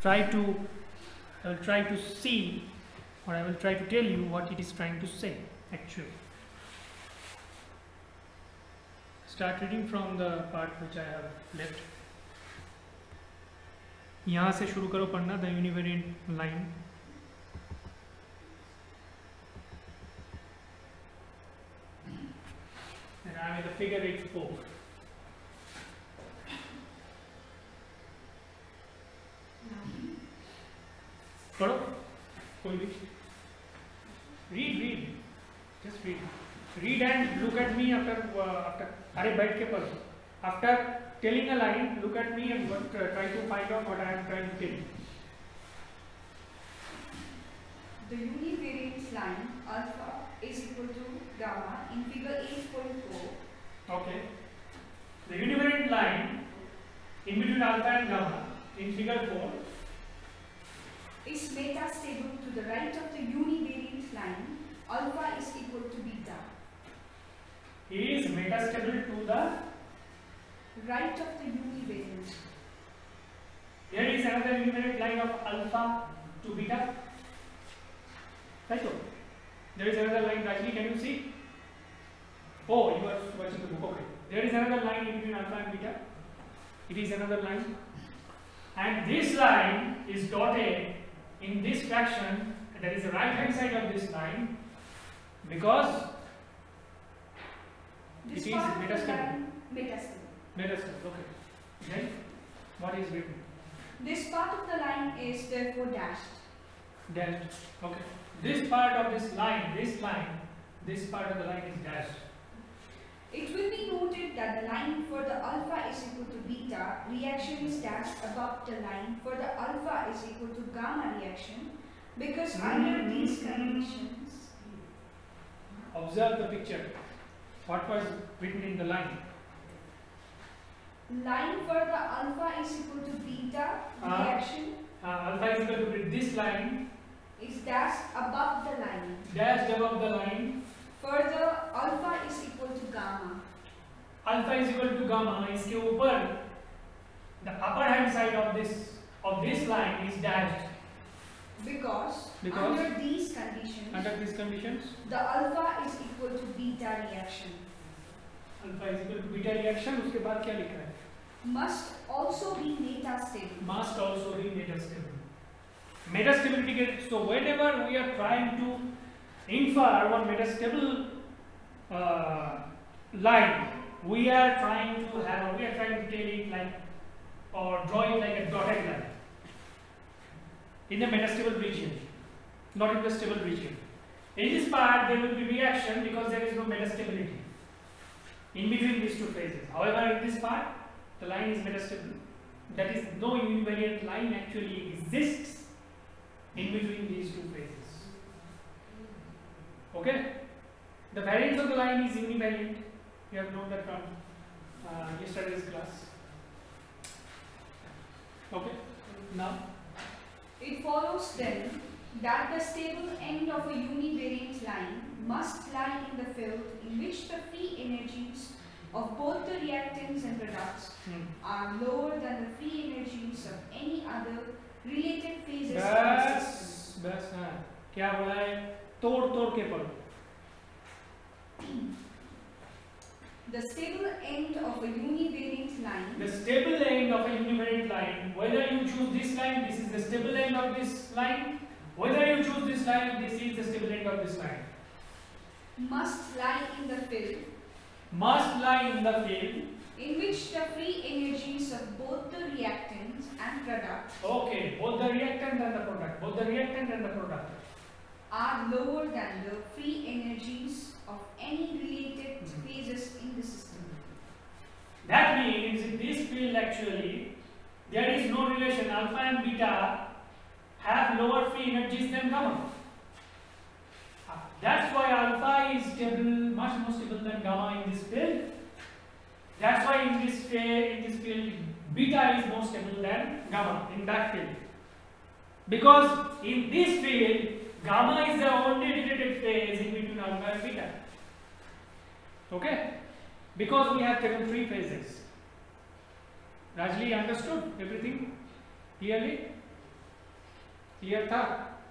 try to see, or I will try to tell you what it is trying to say actually. Start reading from the part which I have left. यहाँ से शुरू करो पढ़ना, the univariant line. And I am in the figure 8-4. पढ़ो कोई भी. Read. Just read and look at me after. अरे बैठ के पढ़ो. After telling a line, look at me and try to find out what I am trying to tell you. The univariate line alpha is equal to gamma in figure 8.4. Okay. The univariate line in between alpha and gamma in figure 4 is metastable to the right of the univariate line. Alpha is equal to beta. Is metastable to the right of the univariate. Here is another univariate line of alpha to beta. Right? So, there is another line. Rajni, can you see? Oh, you are watching the book. Okay. There is another line in between alpha and beta. It is another line. And this line is dotted in this fraction. That is the right hand side of this line. Because this it is metastable. Metastable. Okay. Then what is written? This part of the line is therefore dashed. Dashed. Okay. This part of this line, this part of the line is dashed. It will be noted that the line for the alpha is equal to beta reaction is dashed above the line for the alpha is equal to gamma reaction because under these conditions. Observe the picture. What was written in the line? Line for the alpha is equal to beta reaction. Alpha is equal to this line. Is dashed above the line. Dashed above the line. Further, alpha is equal to gamma. Alpha is equal to gamma. इसके ऊपर the upper hand side of this line is dashed. Because under these conditions, the alpha is equal to beta reaction. Alpha is equal to beta reaction. उसके बाद क्या लिखा है? Must also be metastable. Must also be metastable. Metastability. So whenever we are trying to infer one metastable line, we are trying to tell it like, or draw it like a dotted line in the metastable region, not in the stable region. In this part, there will be reaction because there is no metastability in between these two phases. However, in this part, the line is metastable. That is, no univariate line actually exists in between these two phases. Okay? The variance of the line is invariant. You have known that from yesterday's class. Okay? Now? It follows then that the stable end of a univariate line must lie in the field in which the free energies of both the reactants and products are lower than the free energies of any other related phases. बस हाँ क्या बोला है तोड़ के पढ़ो. The stable end of a univariate line. The stable end of a univariate line. Whether you choose this line, this is the stable end of this line. Whether you choose this line, this is the stable end of this line. Must lie in the field. Must lie in the field. In which the free energies of both the reactants and product. Okay, both the reactant and the product. Both the reactant and the product are lower than the free energies of any related phases in the system. That means in this field actually there is no relation. Alpha and beta have lower free energies than gamma. That's why alpha is stable, much more stable than gamma in this field. That's why in this field beta is more stable than gamma in that field. Because in this field gamma is the only related phase in between alpha and beta. Okay? Because we have taken three phases. Rajli understood everything clearly? Clear tha?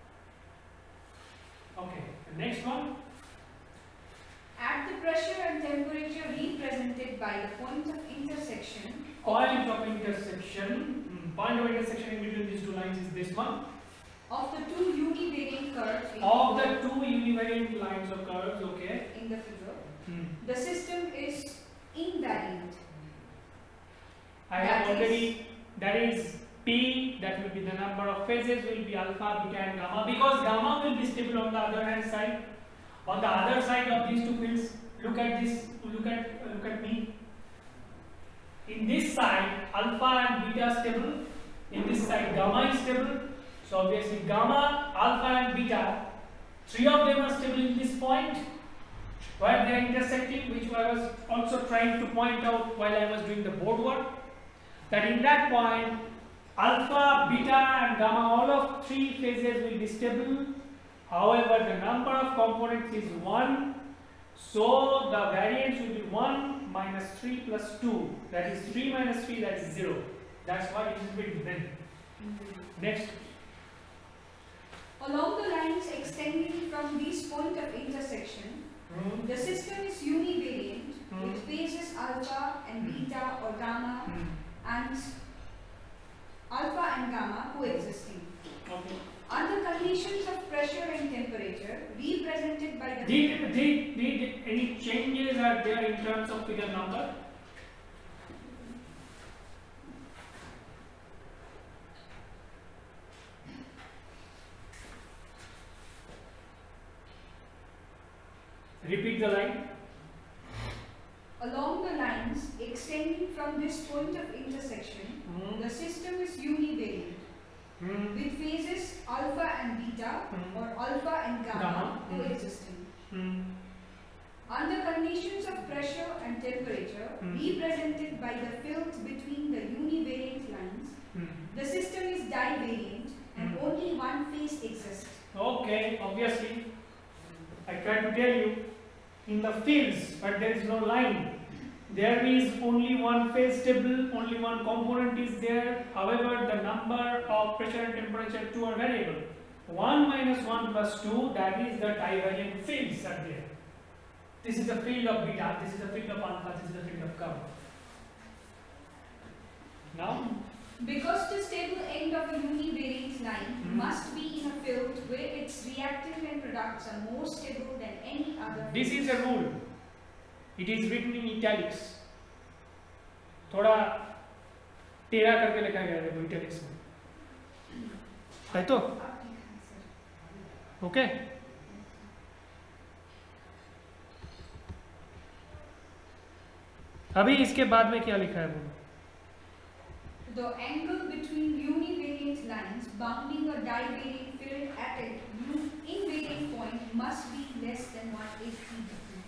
Okay, the next one. At the pressure and temperature represented by the point of intersection. Point of intersection. Point of intersection in between these two lines is this one. Of the two univariant curves. Of the two univariant lines or curves, okay. In the figure. The system is invariant. I have already, that is P, that will be the number of phases, will be alpha, beta and gamma, because gamma will be stable on the other hand side. On the other side of these two fields, look at this, look at me. In this side, alpha and beta are stable. In this side, gamma is stable. So obviously gamma, alpha and beta, three of them are stable in this point where they are intersecting, which I was also trying to point out while I was doing the board work. That in that point, alpha, beta and gamma, all of three phases will be stable. However, the number of components is 1, so the variance will be 1 minus 3 plus 2. That is 3 minus 3, that is 0. That's what it is written then. Next. Along the lines extending from this point of intersection, the system is univariant with phases alpha and beta or gamma and alpha and gamma coexisting. Okay. Under conditions of pressure and temperature represented by the Did any changes are there in terms of figure number? Repeat the line. Along the lines extending from this point of intersection, the system is univariant with phases alpha and beta or alpha and gamma coexisting. Under conditions of pressure and temperature represented by the filth between the univariant lines, the system is divariant and only one phase exists. Okay, obviously, I tried to tell you, in the fields, but there is no line. There is only one phase stable, only one component is there. However, the number of pressure and temperature, two are variable. 1 minus 1 plus 2, that is the divariant fields are there. This is the field of beta, this is the field of alpha, this is the field of gamma. Now, because the stable end of a univariant line must be in a field where its reactant and products are more stable than any other. This is a rule. It is written in italics. थोड़ा टेढ़ा करके लिखा गया है italics में. है तो? Okay. अभी इसके बाद में क्या लिखा है बोलो? The angle between univariant lines bounding a divariant field at an invariant point must be less than 180 degrees.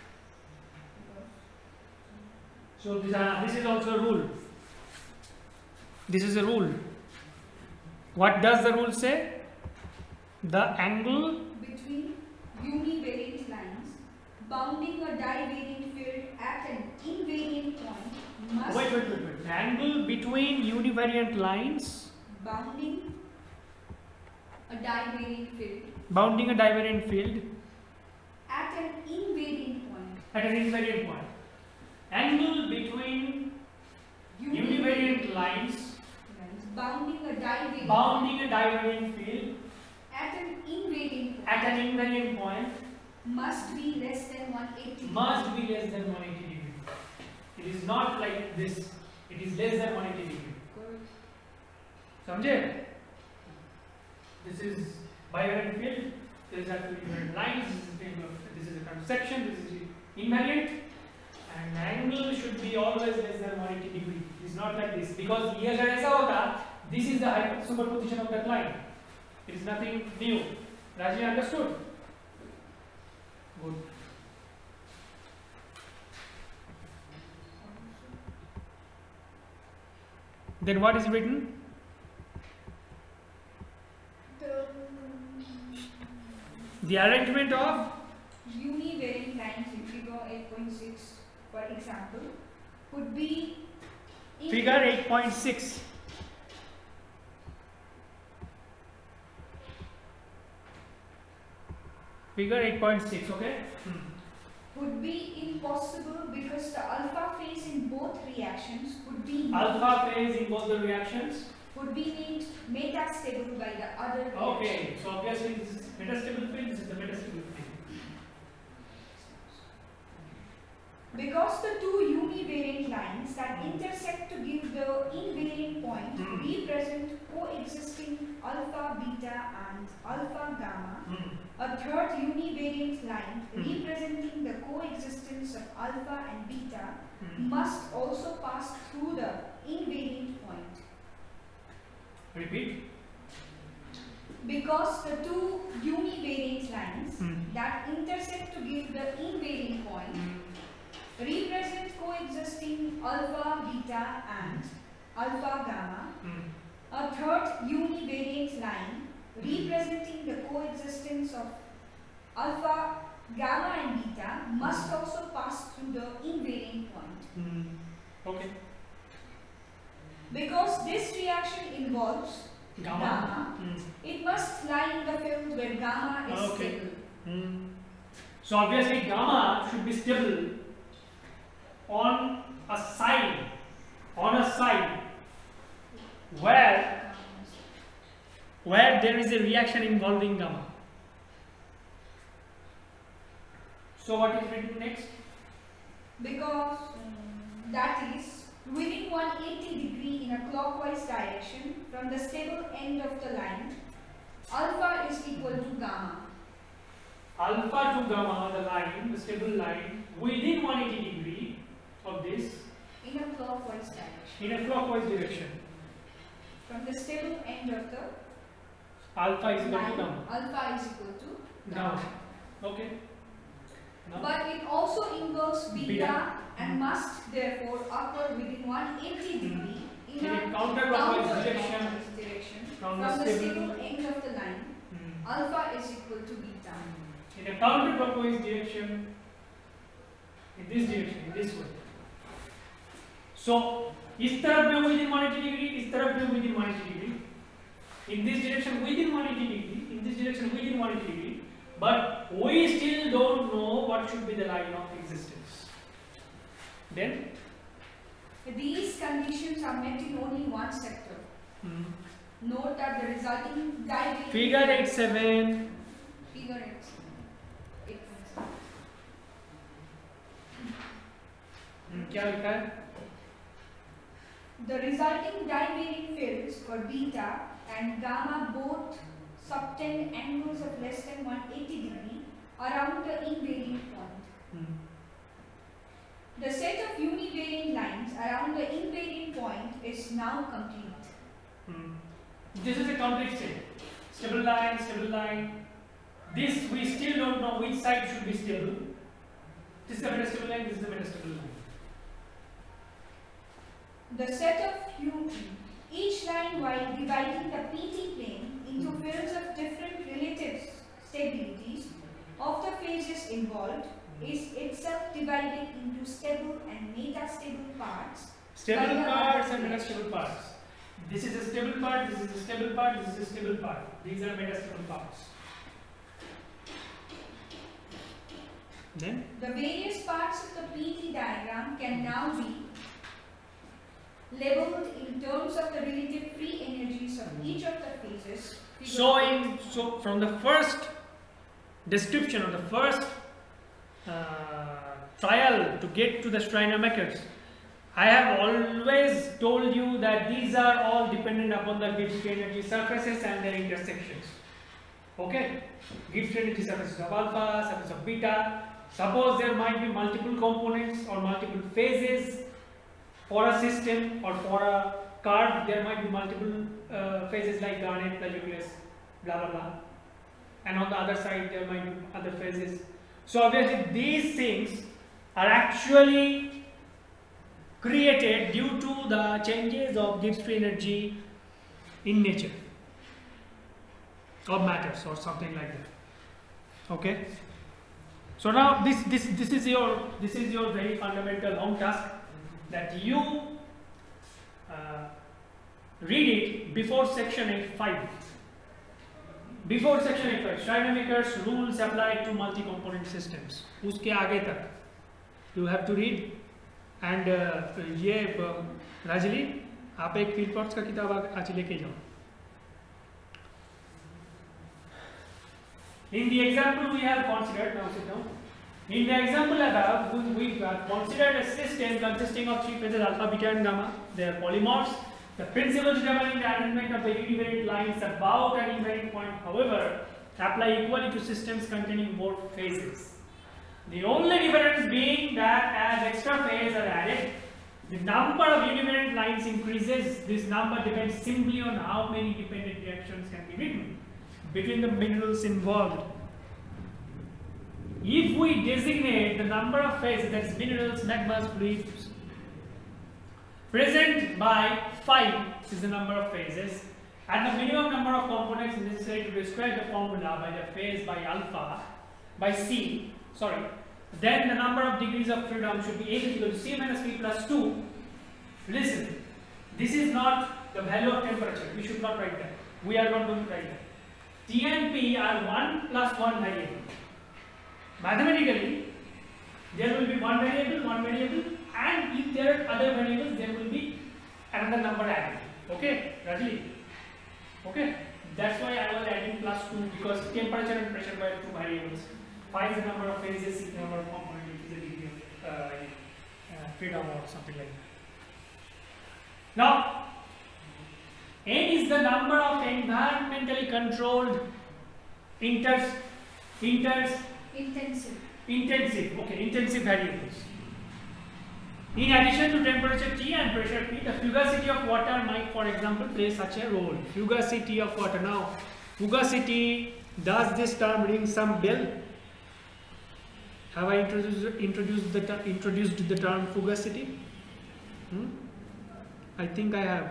So this is also a rule. This is a rule. What does the rule say? The angle between univariant lines bounding a divariant field at an invariant point must. Wait. The angle between univariant lines bounding a divariant field. Bounding a divariant field at an invariant point. At an invariant point. Angle between univariant lines bounding a divariant field at an invariant point. At an invariant point must be less than 180. Must be less than 180 degree. It is not like this. It is less than 180 degree. समझे? This is bivariant field. There is actually invariant lines. This is a kind of section. This is invariant. And angle should be always less than 180 degree. It is not like this because here अगर ऐसा होता, this is the superposition of that line. It is nothing new. Raji understood? Good. Then what is written? The arrangement of univariant lines in figure 8.6, for example, could be figure 8.6. Figure 8.6, okay? Would be impossible because the alpha phase in both reactions would be Alpha phase in both the reactions would be made metastable by the other reaction. Okay, so obviously this is metastable field, this is the metastable field. Because the two univariant lines that intersect to give the invariant point represent coexisting alpha, beta and alpha, gamma, a third univariant line representing the coexistence of alpha and beta must also pass through the invariant point. Repeat. Because the two univariant lines that intersect to give the invariant point represent coexisting alpha, beta and alpha, gamma. A third univariant line representing the coexistence of alpha, gamma and beta must also pass through the invariant point. Okay. Because this reaction involves gamma, it must lie in the field where gamma is stable. So obviously gamma should be stable on a side where there is a reaction involving gamma. So what is written next? Because that is within 180 degree in a clockwise direction from the stable end of the line, alpha is equal to gamma. Alpha to gamma, the line, the stable line, within 180 degree of this. In a clockwise direction. In a clockwise direction. From the stable end of the alpha is equal line, to gamma. alpha is equal to gamma. Okay. Now. But it also involves beta and must therefore occur within 180 degree in a counterclockwise direction from the stable end of the line. Alpha is equal to beta. In a counterclockwise direction, in this direction, in this way. So, इस तरफ में within 180 degree, इस तरफ में within 180 degree. In this direction within 180 degree, in this direction within 180 degree. But we still don't know what should be the line of existence. Then? These conditions are met in only one sector. Note that the resulting divergence. Figure 8.7. Figure 8.7. क्या लिखा है? The resulting divariant fields for beta and gamma both subtend angles of less than 180 degree around the invariant point. The set of univariant lines around the invariant point is now complete. This is a complete set. Stable line, stable line. This we still don't know which side should be stable. This is the metastable line, this is the metastable line. The set of each line while dividing the PT plane into fields of different relative stabilities of the phases involved is itself divided into stable and metastable parts. Stable parts and metastable parts. This is a stable part, this is a stable part, this is a stable part. These are metastable parts. Then? The various parts of the PT diagram can now be labeled in terms of the relative free energies of each of the phases. So from the first description or the first trial to get to the Schreinemakers, I have always told you that these are all dependent upon the Gibbs free energy surfaces and their intersections. Okay? Gibbs free energy surfaces of alpha, surface of beta. Suppose there might be multiple components or multiple phases for a system or for a curve, there might be multiple phases like garnet, plagioclase, blah blah blah. And on the other side there might be other phases. So obviously these things are actually created due to the changes of Gibbs free energy in nature of matters or something like that. Okay. So now this is your very fundamental home task, that you read it before section 8.5. Before section 85 Schreinemakers rules apply to multi-component systems. उसके आगे तक you have to read and ये राजली आप एक फिलपॉट्स का किताब आज लेके जाओ. In the example we have considered, now sit down. In the example above, we have considered a system consisting of three phases alpha, beta and gamma. They are polymorphs. The principle determining the arrangement of the univariate lines about an invariant point, however, apply equally to systems containing both phases. The only difference being that as extra phases are added, the number of univariate lines increases. This number depends simply on how many dependent reactions can be written between the minerals involved. If we designate the number of phases, that is minerals, magmas, fluids, present by 5 is the number of phases, and the minimum number of components necessary to describe the formula by the phase by alpha, by C, then the number of degrees of freedom should be A equal to C minus P plus 2. Listen, this is not the value of temperature. We should not write that. We are not going to write that. T and P are 1 plus 1 variable. Mathematically, there will be one variable, and if there are other variables, there will be another number added. Okay, Rajli? Okay, that's why I was adding plus 2, because temperature and pressure were two variables. 5 is the number of phases, 6 is the number of components, is the degree of freedom or something like that. Now, N is the number of environmentally controlled intensive variables. In addition to temperature T and pressure P, the fugacity of water might, for example, play such a role. Fugacity of water. Now, fugacity, does this term ring some bell? Have I introduced the term fugacity? I think I have.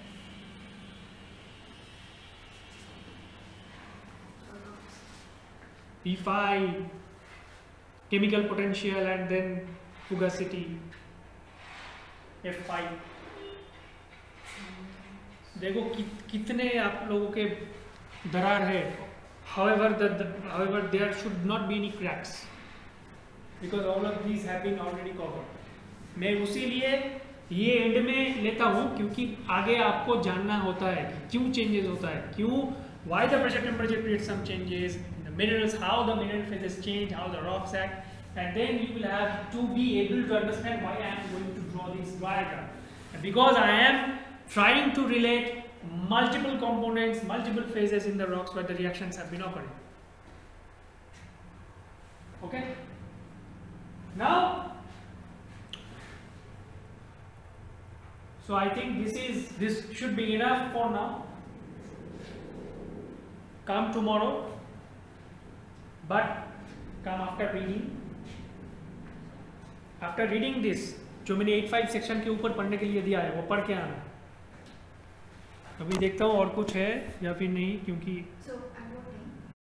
P5, chemical potential, and then fugacity, F5. देखो कितने आप लोगों के दरार है. However, there should not be any cracks because all of these have been already covered. मैं उसी लिए ये एंड में लेता हूँ क्योंकि आगे आपको जानना होता है कि क्यों चेंजेस होता है, क्यों, why the pressure temperature creates some changes in the minerals, how the mineral phases change, how the rocks act, and then you will have to be able to understand why I am going to draw this diagram. And because I am trying to relate multiple components, multiple phases in the rocks where the reactions have been occurring. Okay? Now, so I think this should be enough for now. Come tomorrow, but come after reading. After reading this, जो मैंने 85 section के ऊपर पढ़ने के लिए दिया है वो पढ़ के आना. अभी देखता हूँ और कुछ है या फिर नहीं, क्योंकि